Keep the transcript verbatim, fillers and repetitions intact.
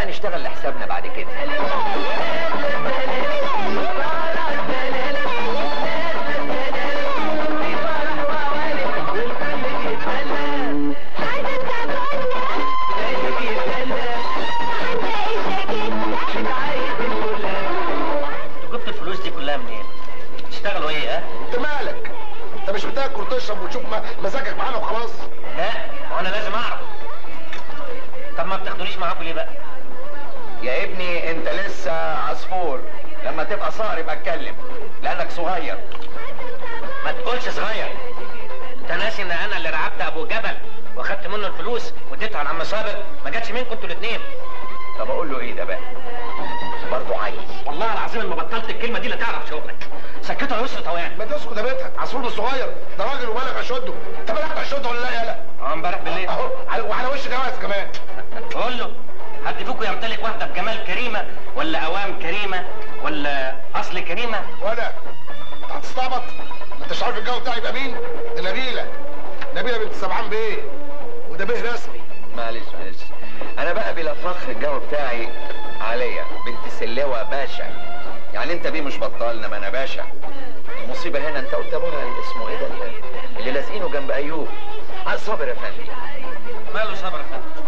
بقى نشتغل لحسابنا بعد كده. جبت الفلوس دي كلها منين؟ تشتغلوا ايه؟ ها؟ انت مالك؟ انت مش بتاكل وتشرب وتشوف مزاجك معانا وخلاص؟ لا، وانا لازم اعرف. طب ما بتاخدونيش معاكم ليه بقى؟ يا ابني انت لسه عصفور، لما تبقى صقر يبقى اتكلم، لانك صغير. ما تقولش صغير. انت ناسي ان انا اللي رعبت ابو جبل واخدت منه الفلوس واديتها على عم صابر؟ ما جاتش منكم انتوا الاثنين. طب اقول له ايه ده بقى؟ برضه عايز. والله العظيم ما بطلت الكلمه دي لا تعرف شغلك. سكته يا يسر طويان. ما تسكت يا بيتك، عصفور مش صغير، ده راجل وبالغ اشده. انت بلغت اشده ولا لا يالا؟ اه امبارح بالليل اهو وعلى وش جواز كمان. قول له حد فيكم يمتلك واحده بجمال كريمه ولا اوام كريمه ولا اصل كريمه؟ ولا انت هتستعبط؟ ما انتش عارف الجو بتاعي يبقى مين؟ ده نبيله. نبيله بنت سبعان بيه، وده بيه رسمي. معلش معلش، انا بقى بلا فخر الجو بتاعي عليا بنت سلوى باشا. يعني انت بيه مش بطال، انما انا باشا. المصيبه هنا انت قلت ابوها اللي اسمه ايه ده اللي لازقينه جنب ايوب. صابر يا فندم. ماله صابر يا فندم؟